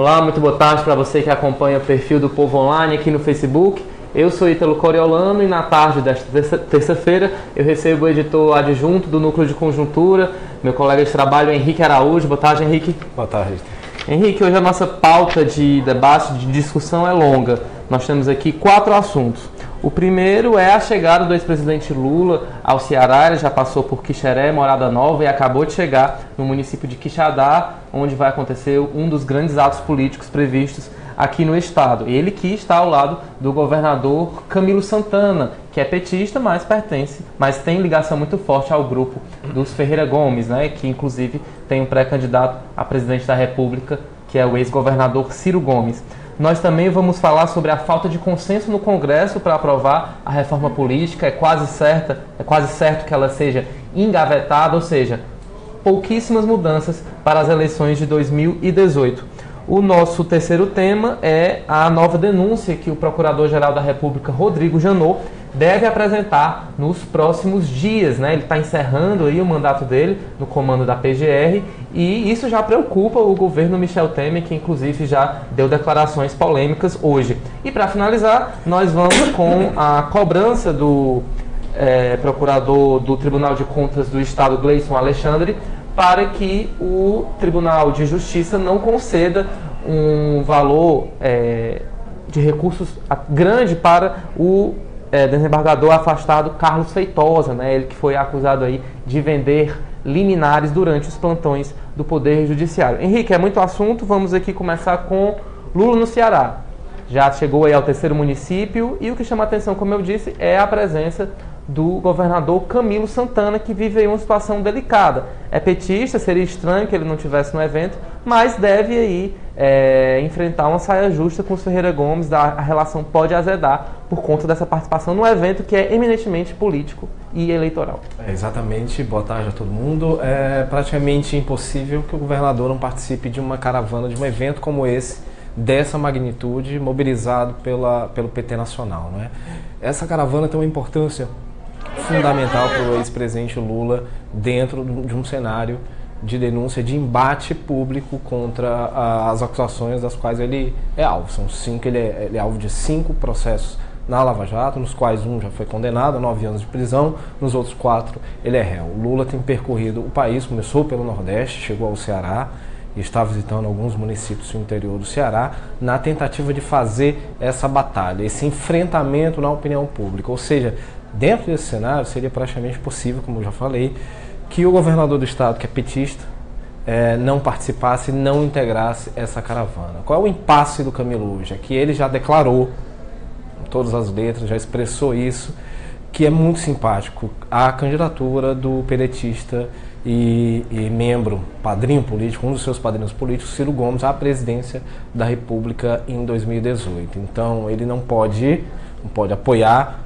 Olá, muito boa tarde para você que acompanha o perfil do Povo Online aqui no Facebook. Eu sou Ítalo Coriolano e na tarde desta terça-feira eu recebo o editor adjunto do Núcleo de Conjuntura, meu colega de trabalho Henrique Araújo. Boa tarde, Henrique. Boa tarde. Henrique, hoje a nossa pauta de debate, de discussão é longa. Nós temos aqui 4 assuntos. O primeiro é a chegada do ex-presidente Lula ao Ceará. Ele já passou por Quixeré, Morada Nova, e acabou de chegar no município de Quixadá, onde vai acontecer um dos grandes atos políticos previstos aqui no estado. Ele que está ao lado do governador Camilo Santana, que é petista, mas tem ligação muito forte ao grupo dos Ferreira Gomes, né, que inclusive tem um pré-candidato a presidente da República, que é o ex-governador Ciro Gomes. Nós também vamos falar sobre a falta de consenso no Congresso para aprovar a reforma política. É quase certo que ela seja engavetada, ou seja, pouquíssimas mudanças para as eleições de 2018. O nosso terceiro tema é a nova denúncia que o Procurador-Geral da República, Rodrigo Janot, deve apresentar nos próximos dias, né? Ele está encerrando aí o mandato dele no comando da PGR e isso já preocupa o governo Michel Temer, que inclusive já deu declarações polêmicas hoje. E para finalizar, nós vamos com a cobrança do procurador do Tribunal de Contas do Estado, Gleison Alexandre, para que o Tribunal de Justiça não conceda um valor de recursos grande para o desembargador afastado Carlos Feitosa, né? Ele que foi acusado aí de vender liminares durante os plantões do Poder Judiciário. Henrique, é muito assunto, vamos aqui começar com Lula no Ceará. Já chegou aí ao terceiro município e o que chama a atenção, como eu disse, é a presença do governador Camilo Santana, que vive aí uma situação delicada. É petista, seria estranho que ele não estivesse no evento, mas deve aí enfrentar uma saia justa com os Ferreira Gomes. A relação pode azedar por conta dessa participação no evento que é eminentemente político e eleitoral. Exatamente, boa tarde a todo mundo. É praticamente impossível que o governador não participe de uma caravana, de um evento como esse, dessa magnitude, mobilizado pelo PT Nacional, não é? Essa caravana tem uma importância fundamental para o ex-presidente Lula dentro de um cenário de denúncia, de embate público contra as acusações das quais ele é alvo. São 5, ele é alvo de 5 processos na Lava Jato, nos quais um já foi condenado a 9 anos de prisão, nos outros 4 ele é réu. O Lula tem percorrido o país, começou pelo Nordeste, chegou ao Ceará e está visitando alguns municípios do interior do Ceará na tentativa de fazer essa batalha, esse enfrentamento na opinião pública. Ou seja, dentro desse cenário seria praticamente possível, como eu já falei, que o governador do estado, que é petista, não participasse, não integrasse essa caravana. Qual é o impasse do Camilo hoje? É que ele já declarou, com todas as letras, já expressou isso, que é muito simpático a candidatura do pedetista e membro, padrinho político, um dos seus padrinhos políticos, Ciro Gomes, à presidência da República em 2018. Então ele não pode apoiar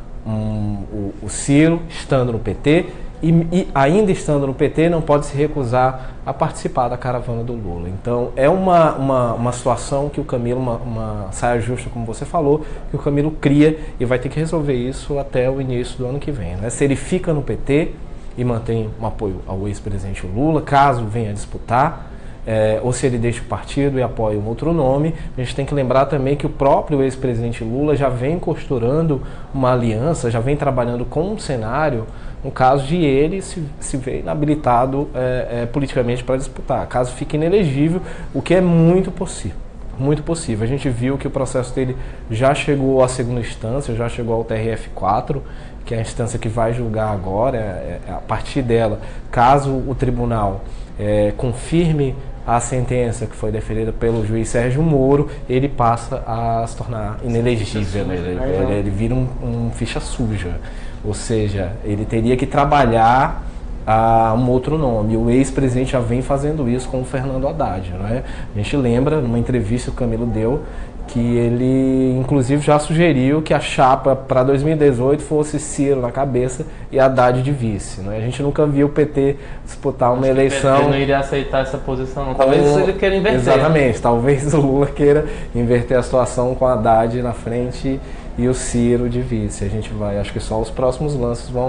o Ciro estando no PT e ainda estando no PT não pode se recusar a participar da caravana do Lula. Então é uma situação que o Camilo, uma saia justa, como você falou, que o Camilo cria e vai ter que resolver isso até o início do ano que vem, né? Se ele fica no PT e mantém um apoio ao ex-presidente Lula, caso venha a disputar, ou se ele deixa o partido e apoia um outro nome. A gente tem que lembrar também que o próprio ex-presidente Lula já vem costurando uma aliança, já vem trabalhando com um cenário, no caso de ele se ver inabilitado politicamente para disputar, caso fique inelegível, o que é muito possível. Muito possível. A gente viu que o processo dele já chegou à segunda instância, já chegou ao TRF4, que é a instância que vai julgar agora. A partir dela, caso o tribunal confirme a sentença que foi deferida pelo juiz Sérgio Moro, ele passa a se tornar inelegível. Ele vira um ficha suja. Ou seja, ele teria que trabalhar um outro nome. O ex-presidente já vem fazendo isso com o Fernando Haddad, não é? A gente lembra, numa entrevista que o Camilo deu, que ele inclusive já sugeriu que a chapa para 2018 fosse Ciro na cabeça e Haddad de vice, não é? A gente nunca viu o PT disputar uma eleição... O PT não iria aceitar essa posição, não. Talvez ele queira inverter. Exatamente, talvez o Lula queira inverter a situação com a Haddad na frente e o Ciro de vice. A gente vai, acho que só os próximos lances vão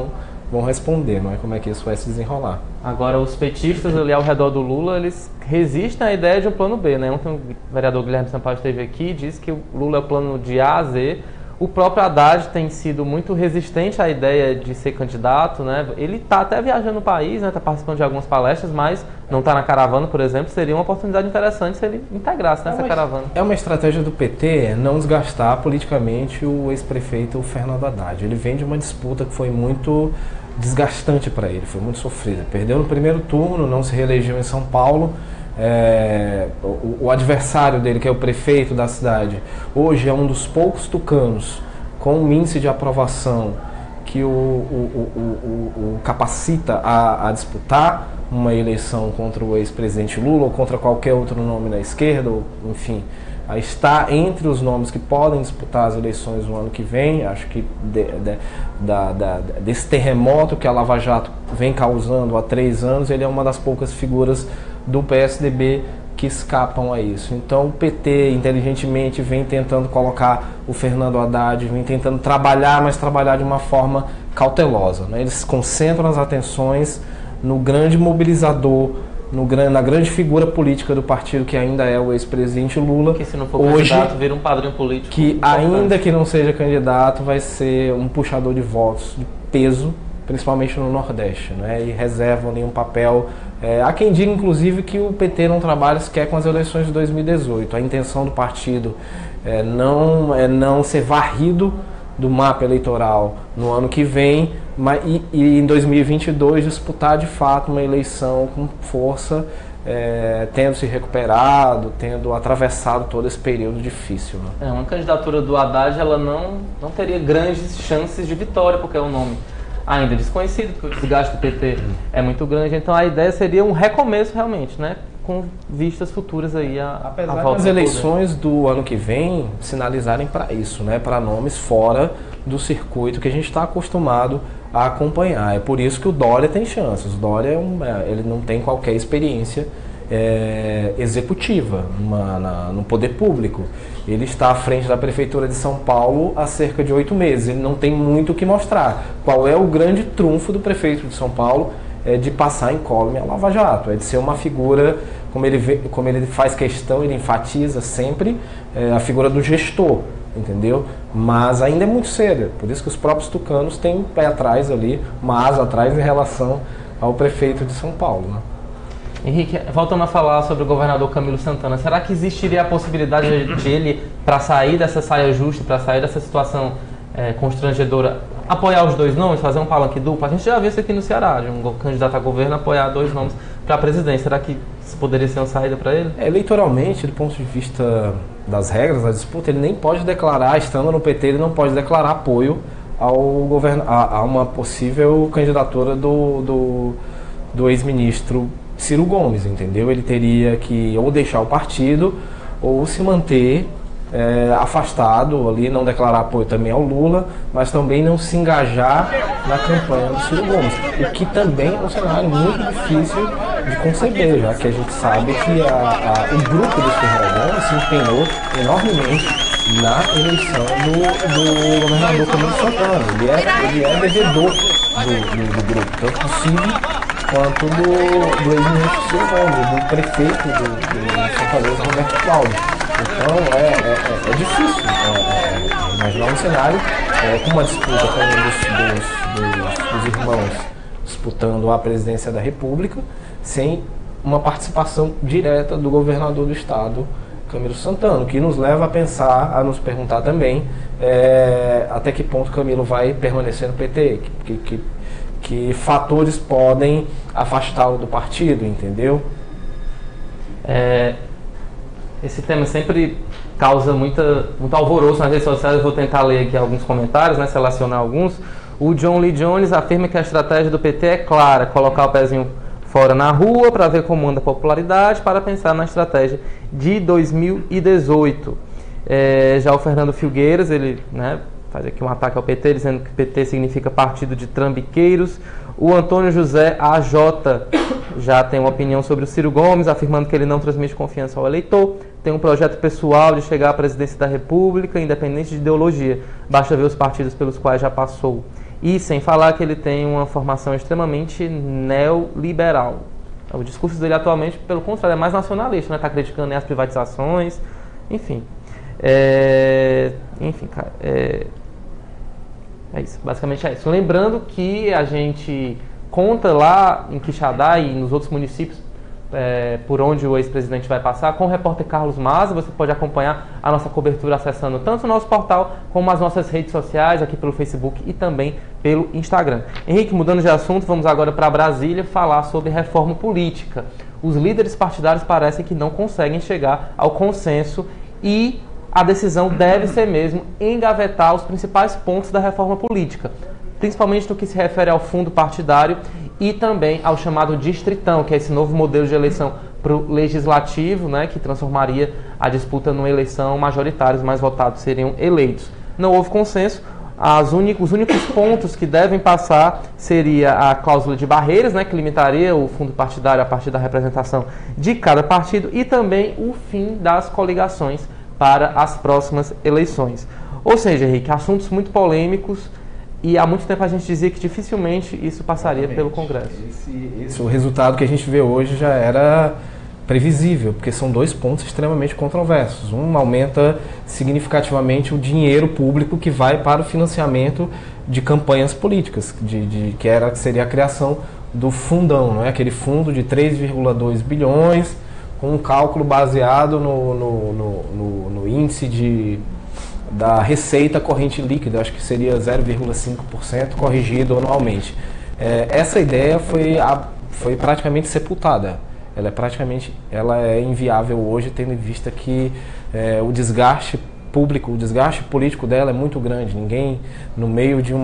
vão responder, não é? Como é que isso vai se desenrolar. Agora, os petistas ali ao redor do Lula, eles resistem à ideia de um plano B, né? Ontem o vereador Guilherme Sampaio esteve aqui e disse que o Lula é o plano de A a Z. O próprio Haddad tem sido muito resistente à ideia de ser candidato, né? Ele está até viajando no país, né? Está participando de algumas palestras, mas não está na caravana, por exemplo. Seria uma oportunidade interessante se ele integrasse nessa caravana. É uma estratégia do PT não desgastar politicamente o ex-prefeito Fernando Haddad. Ele vem de uma disputa que foi muito desgastante para ele, foi muito sofrida. Perdeu no primeiro turno, não se reelegeu em São Paulo. O adversário dele, que é o prefeito da cidade, hoje é um dos poucos tucanos com um índice de aprovação que o capacita a disputar uma eleição contra o ex-presidente Lula ou contra qualquer outro nome na esquerda, ou, enfim, está entre os nomes que podem disputar as eleições no ano que vem. Acho que desse terremoto que a Lava Jato vem causando há 3 anos, ele é uma das poucas figuras do PSDB que escapam a isso. Então o PT inteligentemente vem tentando colocar o Fernando Haddad, vem tentando trabalhar, mas trabalhar de uma forma cautelosa, né? Eles concentram as atenções no grande mobilizador, na grande figura política do partido, que ainda é o ex-presidente Lula. Que se não for hoje, candidato, vira um padrinho político. Que ainda que não seja candidato, vai ser um puxador de votos de peso, principalmente no Nordeste, né? E reservam ali um papel. Há quem diga, inclusive, que o PT não trabalha sequer com as eleições de 2018. A intenção do partido é não ser varrido do mapa eleitoral no ano que vem, e em 2022 disputar de fato uma eleição com força, tendo se recuperado, tendo atravessado todo esse período difícil, né? Uma candidatura do Haddad, ela não teria grandes chances de vitória, porque é um nome ainda desconhecido, porque o desgaste do PT é muito grande. Então a ideia seria um recomeço realmente, né? Com vistas futuras aí apesar das eleições do ano que vem sinalizarem para isso, né? Para nomes fora do circuito que a gente está acostumado a acompanhar. É por isso que o Dória tem chances. O Dória ele não tem qualquer experiência executiva no poder público. Ele está à frente da Prefeitura de São Paulo há cerca de 8 meses. Ele não tem muito o que mostrar. Qual é o grande trunfo do prefeito de São Paulo? É de passar incólume a Lava Jato, é de ser uma figura, como ele faz questão, ele enfatiza sempre a figura do gestor, entendeu? Mas ainda é muito cedo, por isso que os próprios tucanos têm um pé atrás ali, uma asa atrás em relação ao prefeito de São Paulo, né? Henrique, voltando a falar sobre o governador Camilo Santana, será que existiria a possibilidade de ele, para sair dessa saia justa, para sair dessa situação constrangedora, apoiar os 2 nomes, fazer um palanque duplo? A gente já viu isso aqui no Ceará, de um candidato a governo apoiar 2 nomes para a presidência. Será que isso poderia ser uma saída para ele? Eleitoralmente, do ponto de vista das regras da disputa, ele nem pode declarar, estando no PT, ele não pode declarar apoio a uma possível candidatura do ex-ministro Ciro Gomes, entendeu? Ele teria que ou deixar o partido ou se manter afastado ali, não declarar apoio também ao Lula, mas também não se engajar na campanha do Ciro Gomes, o que também é um cenário muito difícil de conceber, já que a gente sabe que o grupo do Ciro Gomes se empenhou enormemente na eleição do governador Camilo Santana. Ele é devedor do grupo, tanto do Ciro quanto do ex-ministro Ciro Gomes, do prefeito de Fortaleza, Roberto Cláudio. Então é difícil imaginar um cenário com uma disputa com um dos irmãos disputando a presidência da República, sem uma participação direta do governador do estado, Camilo Santana, que nos leva a pensar, a nos perguntar também até que ponto Camilo vai permanecer no PT, que fatores podem afastá-lo do partido, entendeu? Esse tema sempre causa muito alvoroço nas redes sociais. Eu vou tentar ler aqui alguns comentários, né, selecionar alguns. O John Lee Jones afirma que a estratégia do PT é clara: colocar o pezinho fora na rua para ver como anda a popularidade, para pensar na estratégia de 2018. Já o Fernando Filgueiras, ele, né, faz aqui um ataque ao PT, dizendo que PT significa partido de trambiqueiros. O Antônio José AJ já tem uma opinião sobre o Ciro Gomes, afirmando que ele não transmite confiança ao eleitor, tem um projeto pessoal de chegar à presidência da República, independente de ideologia, basta ver os partidos pelos quais já passou. E sem falar que ele tem uma formação extremamente neoliberal. O discurso dele atualmente, pelo contrário, é mais nacionalista, né? Está criticando as privatizações, enfim. Cara, é isso, basicamente é isso. Lembrando que a gente conta lá em Quixadá e nos outros municípios por onde o ex-presidente vai passar, com o repórter Carlos Maza. Você pode acompanhar a nossa cobertura acessando tanto o nosso portal como as nossas redes sociais, aqui pelo Facebook e também pelo Instagram. Henrique, mudando de assunto, vamos agora para Brasília falar sobre reforma política. Os líderes partidários parecem que não conseguem chegar ao consenso e a decisão deve ser mesmo engavetar os principais pontos da reforma política, principalmente no que se refere ao fundo partidário e também ao chamado distritão, que é esse novo modelo de eleição para o legislativo, né, que transformaria a disputa numa eleição majoritária, os mais votados seriam eleitos. Não houve consenso. Os únicos pontos que devem passar seria a cláusula de barreiras, né, que limitaria o fundo partidário a partir da representação de cada partido, e também o fim das coligações para as próximas eleições. Ou seja, Henrique, assuntos muito polêmicos, e há muito tempo a gente dizia que dificilmente isso passaria pelo Congresso. O resultado que a gente vê hoje já era previsível, porque são dois pontos extremamente controversos. Um aumenta significativamente o dinheiro público que vai para o financiamento de campanhas políticas, que seria a criação do fundão, não é? Aquele fundo de 3,2 bilhões, com um cálculo baseado no índice da receita corrente líquida, acho que seria 0,5% corrigido anualmente. Essa ideia foi praticamente sepultada. Ela é inviável hoje, tendo em vista que o desgaste público, o desgaste político dela é muito grande. Ninguém, no meio de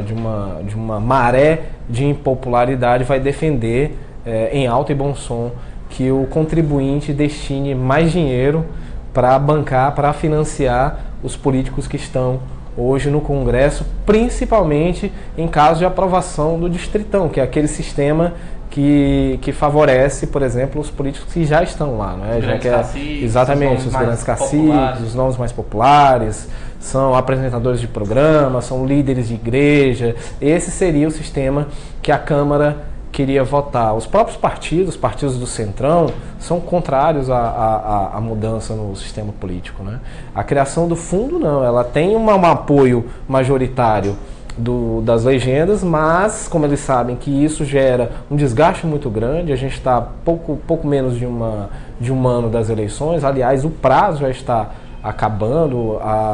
uma maré de impopularidade, vai defender em alto e bom som que o contribuinte destine mais dinheiro para bancar, para financiar os políticos que estão hoje no Congresso, principalmente em caso de aprovação do distritão, que é aquele sistema que favorece, por exemplo, os políticos que já estão lá, não é? Exatamente, os grandes caciques, os nomes mais populares, são apresentadores de programa, são líderes de igreja. Esse seria o sistema que a Câmara queria votar. Os próprios partidos, os partidos do Centrão, são contrários à mudança no sistema político, né? A criação do fundo, não, ela tem um apoio majoritário das legendas, mas, como eles sabem que isso gera um desgaste muito grande, a gente está pouco menos de um ano das eleições, aliás, o prazo já está acabando,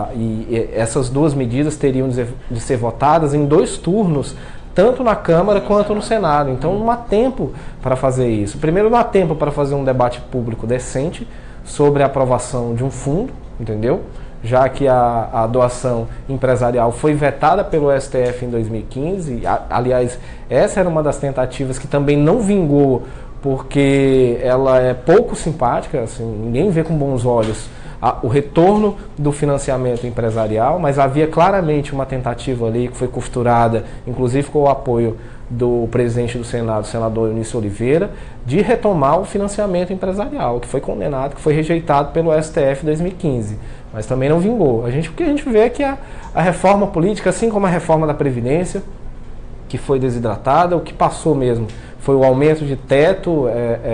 e essas duas medidas teriam de ser votadas em 2 turnos, tanto na Câmara quanto no Senado. Então não há tempo para fazer isso. Primeiro, não há tempo para fazer um debate público decente sobre a aprovação de um fundo, entendeu? Já que a doação empresarial foi vetada pelo STF em 2015. Aliás, essa era uma das tentativas que também não vingou, porque ela é pouco simpática, assim, ninguém vê com bons olhos o retorno do financiamento empresarial, mas havia claramente uma tentativa ali que foi costurada, inclusive com o apoio do presidente do Senado, o senador Eunício Oliveira, de retomar o financiamento empresarial, que foi condenado, que foi rejeitado pelo STF em 2015, mas também não vingou. O que a gente vê é que a reforma política, assim como a reforma da Previdência, que foi desidratada, o que passou mesmo foi o aumento de teto,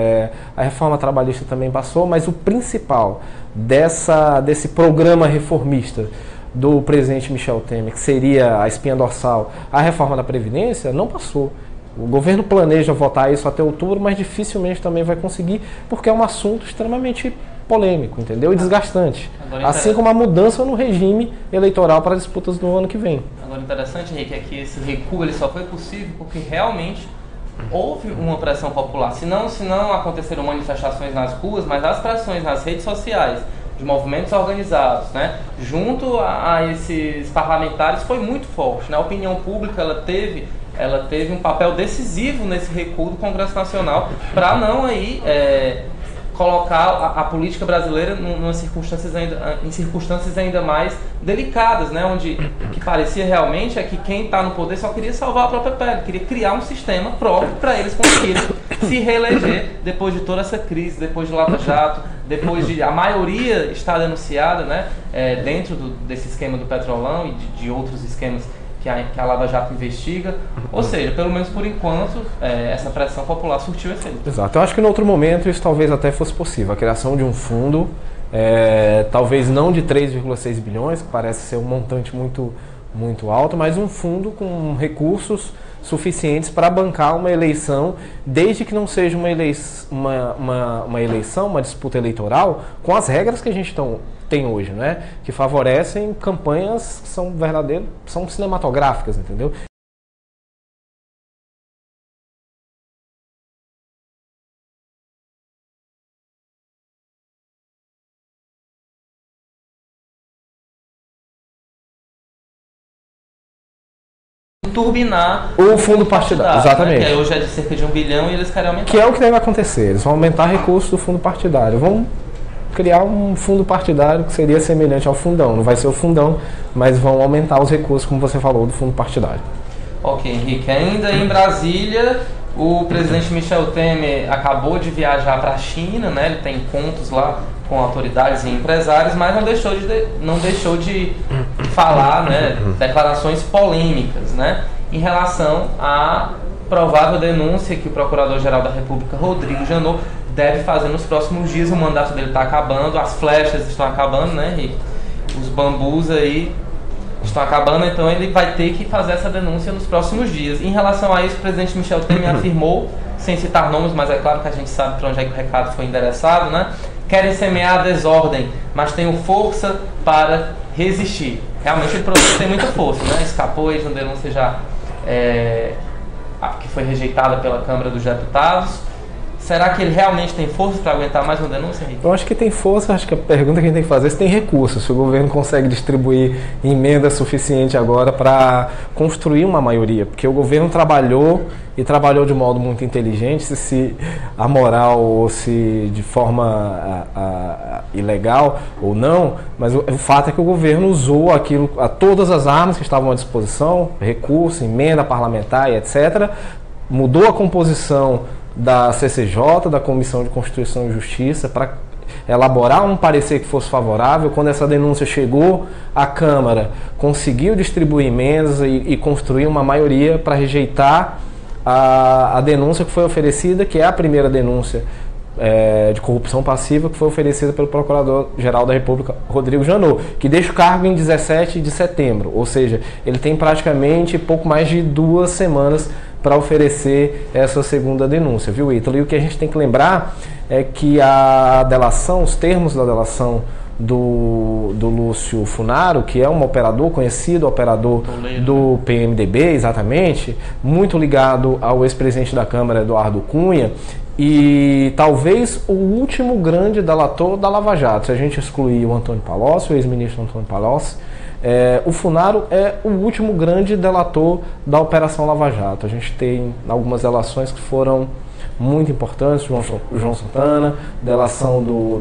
a reforma trabalhista também passou, mas o principal desse programa reformista do presidente Michel Temer, que seria a espinha dorsal, a reforma da Previdência, não passou. O governo planeja votar isso até outubro, mas dificilmente também vai conseguir, porque é um assunto extremamente polêmico, entendeu? E desgastante. Assim como a mudança no regime eleitoral para disputas do ano que vem. Agora, interessante, Henrique, é que esse recuo ele só foi possível porque realmente houve uma pressão popular. Se não aconteceram manifestações nas ruas, mas as pressões nas redes sociais, de movimentos organizados, né, junto a esses parlamentares, foi muito forte, né? A opinião pública ela teve um papel decisivo nesse recuo do Congresso Nacional para não colocar a política brasileira em circunstâncias ainda mais delicadas, né? Onde o que parecia realmente é que quem está no poder só queria salvar a própria pele, queria criar um sistema próprio para eles conseguirem se reeleger depois de toda essa crise, depois de Lava Jato, depois de a maioria estar denunciada, né? Dentro desse esquema do Petrolão e de outros esquemas que a Lava Jato investiga. Ou seja, pelo menos por enquanto, essa pressão popular surtiu efeito. Exato. Eu acho que em outro momento isso talvez até fosse possível. A criação de um fundo, talvez não de 3,6 bilhões, que parece ser um montante muito alto, mas um fundo com recursos suficientes para bancar uma eleição, desde que não seja uma eleição, uma disputa eleitoral, com as regras que a gente tem hoje, né? Que favorecem campanhas que são cinematográficas, entendeu? Turbinar o fundo partidário, exatamente. Né? Que hoje é de cerca de 1 bilhão e eles querem aumentar. Que é o que deve acontecer, eles vão aumentar recursos do fundo partidário. Vão criar um fundo partidário que seria semelhante ao fundão. Não vai ser o fundão, mas vão aumentar os recursos, como você falou, do fundo partidário. Ok, Henrique. Ainda em Brasília, o presidente Michel Temer acabou de viajar para a China, né? Ele tem encontros lá com autoridades e empresários, mas não deixou de falar, né, declarações polêmicas, né, em relação à provável denúncia que o Procurador-Geral da República, Rodrigo Janot, deve fazer nos próximos dias. O mandato dele está acabando, as flechas estão acabando, né, Henrique? Os bambus aí estão acabando, então ele vai ter que fazer essa denúncia nos próximos dias. Em relação a isso, o presidente Michel Temer afirmou, sem citar nomes, mas é claro que a gente sabe para onde é que o recado foi endereçado, né? Querem semear a desordem, mas tenham força para resistir. Realmente ele provavelmente tem muita força, né? Escapou aí de uma denúncia já que foi rejeitada pela Câmara dos Deputados. Será que ele realmente tem força para aguentar mais uma denúncia, Henrique? Eu acho que tem força, acho que a pergunta que a gente tem que fazer é se tem recursos, se o governo consegue distribuir emenda suficiente agora para construir uma maioria, porque o governo trabalhou de modo muito inteligente, se amoral ou se de forma ilegal ou não, mas o fato é que o governo usou todas as armas que estavam à disposição, recurso, emenda parlamentar e etc., mudou a composição da CCJ, da Comissão de Constituição e Justiça, para elaborar um parecer que fosse favorável. Quando essa denúncia chegou à Câmara, conseguiu distribuir emendas e construir uma maioria para rejeitar a denúncia que foi oferecida, que é a primeira denúncia de corrupção passiva que foi oferecida pelo Procurador-Geral da República, Rodrigo Janot, que deixa o cargo em 17 de setembro, ou seja, ele tem praticamente pouco mais de 2 semanas para oferecer essa segunda denúncia, viu, Ítalo? E o que a gente tem que lembrar é que a delação, os termos da delação do Lúcio Funaro, que é um operador, conhecido operador do PMDB, exatamente, muito ligado ao ex-presidente da Câmara, Eduardo Cunha, e talvez o último grande delator da Lava Jato. Se a gente excluir o Antônio Palocci, o ex-ministro Antônio Palocci, o Funaro é o último grande delator da Operação Lava Jato. A gente tem algumas delações que foram muito importantes, João Santana, delação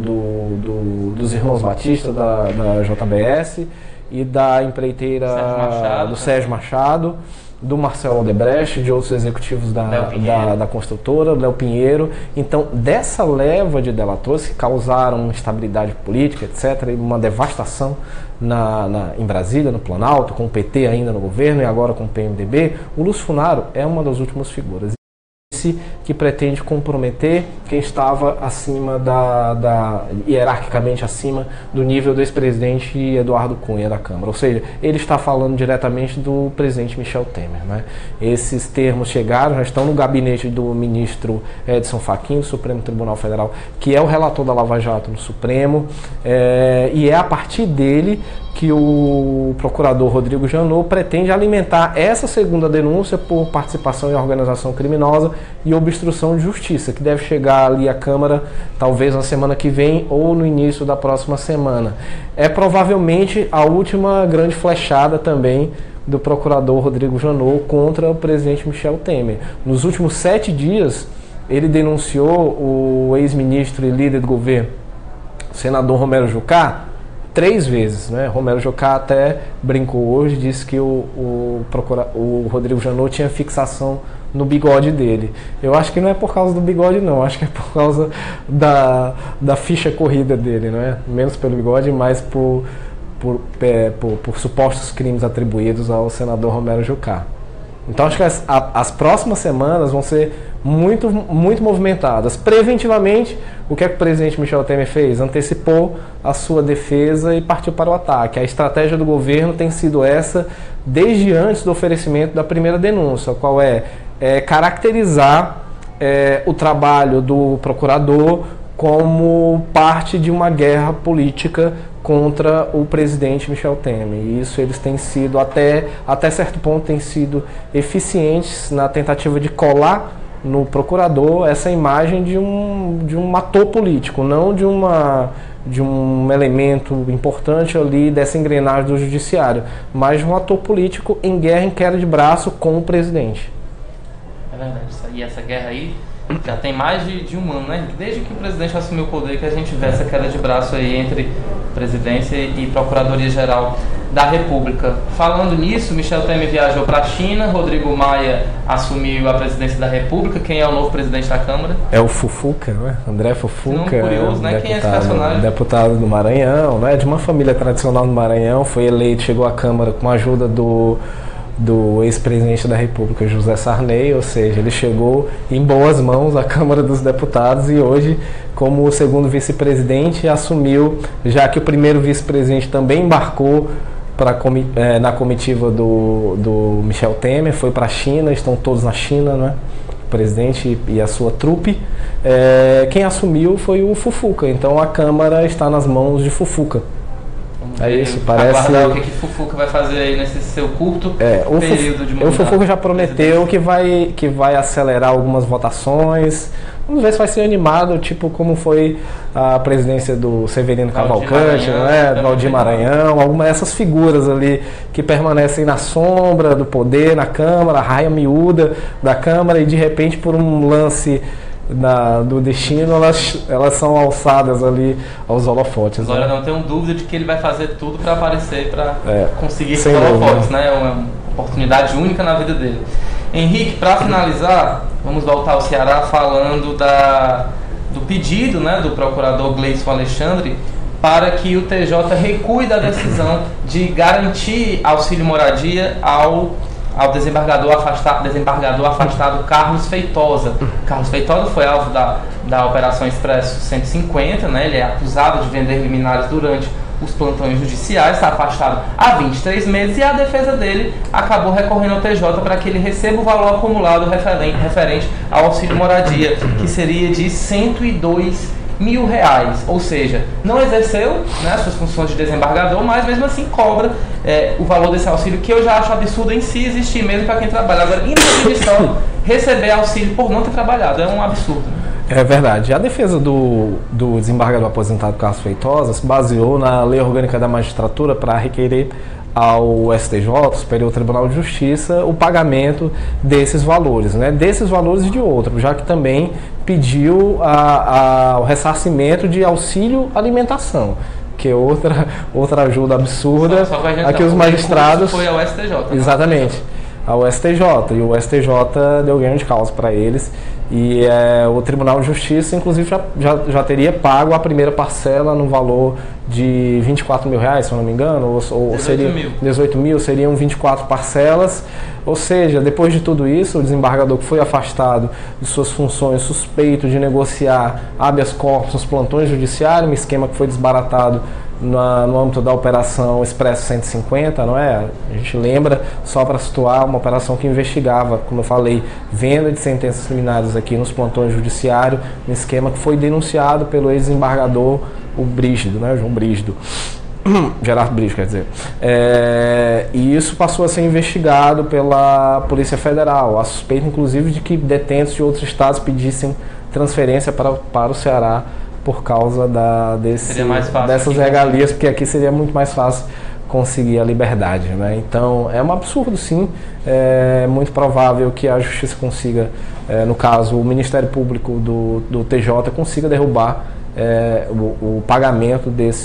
dos irmãos Batista, da JBS, e da empreiteira do Sérgio Machado, do Marcelo Odebrecht, de outros executivos da construtora, do Léo Pinheiro. Então, dessa leva de delatores que causaram instabilidade política, etc., e uma devastação em Brasília, no Planalto, com o PT ainda no governo e agora com o PMDB, o Lúcio Funaro é uma das últimas figuras que pretende comprometer quem estava acima hierarquicamente acima do nível do ex-presidente Eduardo Cunha da Câmara. Ou seja, ele está falando diretamente do presidente Michel Temer, né? Esses termos chegaram, já estão no gabinete do ministro Edson Fachin, do Supremo Tribunal Federal, que é o relator da Lava Jato no Supremo, e é a partir dele que o procurador Rodrigo Janot pretende alimentar essa segunda denúncia por participação em organização criminosa e obstrução de justiça, que deve chegar ali à Câmara talvez na semana que vem ou no início da próxima semana. É provavelmente a última grande flechada também do procurador Rodrigo Janot contra o presidente Michel Temer. Nos últimos 7 dias, ele denunciou o ex-ministro e líder do governo, o senador Romero Jucá, 3 vezes, né? Romero Jucá até brincou hoje, disse que o Rodrigo Janot tinha fixação no bigode dele. Eu acho que não é por causa do bigode, não. Acho que é por causa da ficha corrida dele, não é? Menos pelo bigode, mais por supostos crimes atribuídos ao senador Romero Jucá. Então acho que as próximas semanas vão ser muito movimentadas. Preventivamente, o que é que o presidente Michel Temer fez? Antecipou a sua defesa e partiu para o ataque. A estratégia do governo tem sido essa desde antes do oferecimento da primeira denúncia, qual é caracterizar o trabalho do procurador como parte de uma guerra política contra o presidente Michel Temer. E isso eles têm sido, até certo ponto, têm sido eficientes na tentativa de colar no procurador essa imagem de um ator político, não de um elemento importante ali dessa engrenagem do judiciário, mas de um ator político em guerra, em queda de braço com o presidente. É verdade. E essa guerra aí já tem mais de um ano, né? Desde que o presidente assumiu o poder que a gente vê essa queda de braço aí entre presidência e Procuradoria-Geral da República. Falando nisso, Michel Temer viajou para a China, Rodrigo Maia assumiu a presidência da República. Quem é o novo presidente da Câmara? É o Fufuca, não é? André Fufuca. Não, curioso, né? Quem é esse personagem? Deputado do Maranhão, né? De uma família tradicional do Maranhão, foi eleito, chegou à Câmara com a ajuda do ex-presidente da República, José Sarney, ou seja, ele chegou em boas mãos à Câmara dos Deputados e hoje, como o segundo vice-presidente, assumiu, já que o primeiro vice-presidente também embarcou na comitiva do Michel Temer, foi para a China, estão todos na China, né? O presidente e a sua trupe. Quem assumiu foi o Fufuca, então a Câmara está nas mãos de Fufuca. É isso, parece. Aguardar o que Fufuca vai fazer aí nesse seu curto período de mandato. O Fufuca já prometeu que vai acelerar algumas votações. Vamos ver se vai ser animado, tipo como foi a presidência do Severino Cavalcante, do Valdir Maranhão, algumas dessas figuras ali que permanecem na sombra do poder, na Câmara, a raia miúda da Câmara, e de repente, por um lance do destino, elas são alçadas ali aos holofotes. Agora, não tenho dúvida de que ele vai fazer tudo para aparecer, para conseguir esses dúvida, holofotes, né? É uma oportunidade única na vida dele. Henrique, para finalizar, vamos voltar ao Ceará falando do pedido, né, do procurador Gleison Alexandre para que o TJ recue da decisão de garantir auxílio moradia ao desembargador afastado Carlos Feitosa. Carlos Feitosa foi alvo da Operação Expresso 150, né? Ele é acusado de vender liminares durante os plantões judiciais, está afastado há 23 meses e a defesa dele acabou recorrendo ao TJ para que ele receba o valor acumulado referente ao auxílio moradia, que seria de R$102 mil, ou seja, não exerceu, né, suas funções de desembargador, mas mesmo assim cobra o valor desse auxílio, que eu já acho absurdo em si existir mesmo para quem trabalha. Agora, em definição, receber auxílio por não ter trabalhado é um absurdo. É verdade. A defesa do desembargador aposentado Carlos Feitosa se baseou na Lei Orgânica da Magistratura para requerer ao STJ, Superior Tribunal de Justiça, o pagamento desses valores, né? Desses valores e de outros, já que também pediu o ressarcimento de auxílio alimentação, que é outra ajuda absurda. Só aqui os magistrados foi ao STJ. Exatamente. Ao STJ, e o STJ deu ganho de causa para eles, e o Tribunal de Justiça, inclusive, já teria pago a primeira parcela no valor de R$24 mil, se eu não me engano, ou seria 18 mil, seriam 24 parcelas, ou seja, depois de tudo isso, o desembargador que foi afastado de suas funções, suspeito de negociar habeas corpus nos plantões judiciários, um esquema que foi desbaratado no âmbito da Operação Expresso 150, não é? A gente lembra, só para situar, uma operação que investigava, como eu falei, venda de sentenças liminares aqui nos plantões judiciários, um esquema que foi denunciado pelo ex-desembargador, o Brígido, né? João Brígido. Gerardo Brígido, quer dizer. E isso passou a ser investigado pela Polícia Federal, a suspeita, inclusive, de que detentos de outros estados pedissem transferência para o Ceará por causa dessas regalias, porque aqui seria muito mais fácil conseguir a liberdade, né? Então é um absurdo, sim. É muito provável que a Justiça consiga, no caso o Ministério Público do TJ, consiga derrubar o pagamento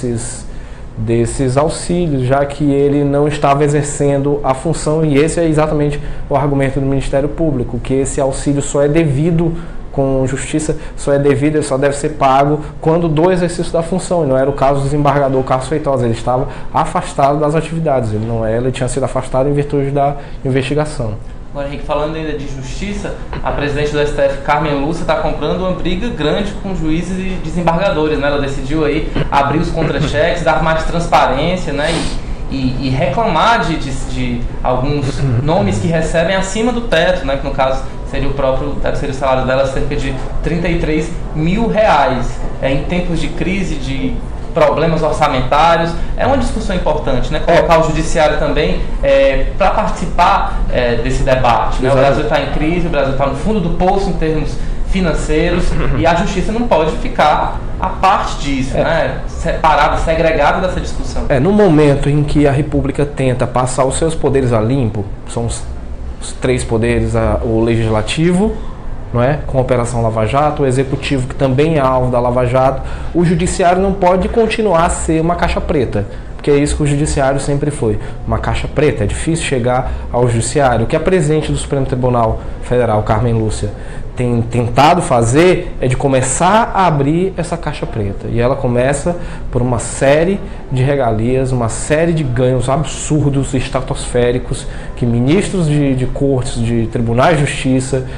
desses auxílios, já que ele não estava exercendo a função, e esse é exatamente o argumento do Ministério Público, que esse auxílio só é devido com justiça só é devido, ele só deve ser pago quando do exercício da função, e não era o caso do desembargador Carlos Feitosa. Ele estava afastado das atividades, ele tinha sido afastado em virtude da investigação. Agora, Henrique, falando ainda de justiça, a presidente do STF, Carmen Lúcia, está comprando uma briga grande com juízes e desembargadores, né? Ela decidiu aí abrir os contra-cheques, dar mais transparência, né? E reclamar de alguns nomes que recebem acima do teto, né? Que no caso seria o próprio teto, seria o salário dela, cerca de R$33 mil. Em tempos de crise, de problemas orçamentários, é uma discussão importante, né? Colocar o judiciário também para participar desse debate, né? O Brasil está em crise, o Brasil está no fundo do poço em termos financeiros, e a justiça não pode ficar a parte disso, né? Separada, segregada dessa discussão. No momento em que a República tenta passar os seus poderes a limpo, são os três poderes, o legislativo, não é? Com a Operação Lava Jato, o executivo, que também é alvo da Lava Jato, o judiciário não pode continuar a ser uma caixa preta, porque é isso que o judiciário sempre foi, uma caixa preta. É difícil chegar ao judiciário. O que a presidente do Supremo Tribunal Federal, Carmen Lúcia, tem tentado fazer é de começar a abrir essa caixa preta. E ela começa por uma série de regalias, uma série de ganhos absurdos, estratosféricos, que ministros de cortes, de tribunais de justiça,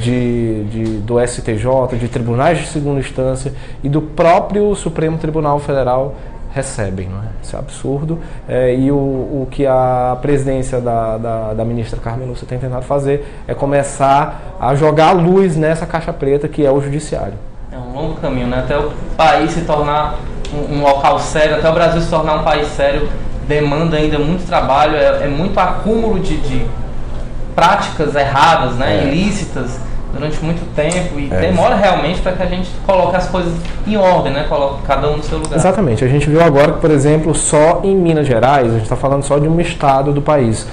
do STJ, de tribunais de segunda instância e do próprio Supremo Tribunal Federal recebem, não é? Isso é absurdo. E o que a presidência da ministra Carmen Lúcia tem tentado fazer é começar a jogar luz nessa caixa preta que é o judiciário. É um longo caminho, né? Até o país se tornar um local sério, até o Brasil se tornar um país sério, demanda ainda muito trabalho, é muito acúmulo de práticas erradas, né? Ilícitas, durante muito tempo, e demora realmente para que a gente coloque as coisas em ordem, né? Coloque cada um no seu lugar. Exatamente. A gente viu agora que, por exemplo, só em Minas Gerais, a gente está falando só de um estado do país,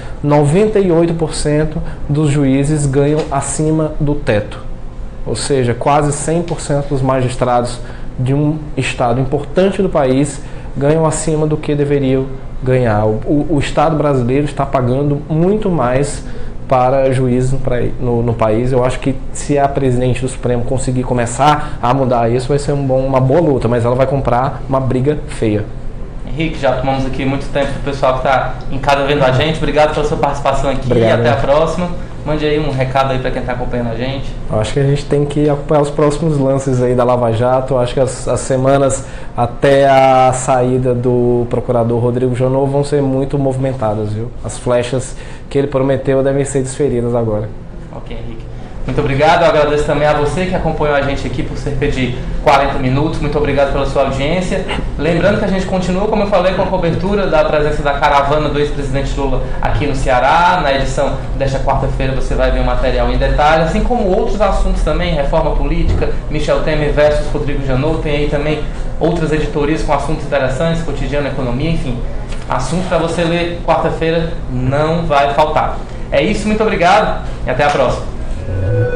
98% dos juízes ganham acima do teto. Ou seja, quase 100% dos magistrados de um estado importante do país ganham acima do que deveriam ganhar. O Estado brasileiro está pagando muito mais para juízes no país. Eu acho que se a presidente do Supremo conseguir começar a mudar isso, vai ser uma boa luta, mas ela vai comprar uma briga feia. Henrique, já tomamos aqui muito tempo do pessoal que está em casa vendo a gente. Obrigado pela sua participação aqui. Obrigado, até a próxima. Mande aí um recado aí para quem está acompanhando a gente. Eu acho que a gente tem que acompanhar os próximos lances aí da Lava Jato. Eu acho que as semanas até a saída do procurador Rodrigo Janot vão ser muito movimentadas, viu? As flechas que ele prometeu devem ser desferidas agora. Ok, Henrique. Muito obrigado. Eu agradeço também a você que acompanhou a gente aqui por cerca de 40 minutos. Muito obrigado pela sua audiência. Lembrando que a gente continua, como eu falei, com a cobertura da presença da caravana do ex-presidente Lula aqui no Ceará. Na edição desta quarta-feira você vai ver o material em detalhe, assim como outros assuntos também, reforma política, Michel Temer versus Rodrigo Janot. Tem aí também outras editorias com assuntos interessantes, cotidiano, economia, enfim. Assunto para você ler quarta-feira não vai faltar. É isso, muito obrigado e até a próxima.